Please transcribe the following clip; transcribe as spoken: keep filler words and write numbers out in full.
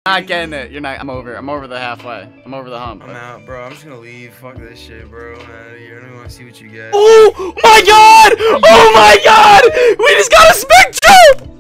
not getting it. You're not. I'm over. I'm over the halfway. I'm over the hump. I'm out, bro. I'm just gonna leave. Fuck this shit, bro. I'm out of here. I don't even want to see what you get. Oh my god! Oh my god! We just got a Spectral!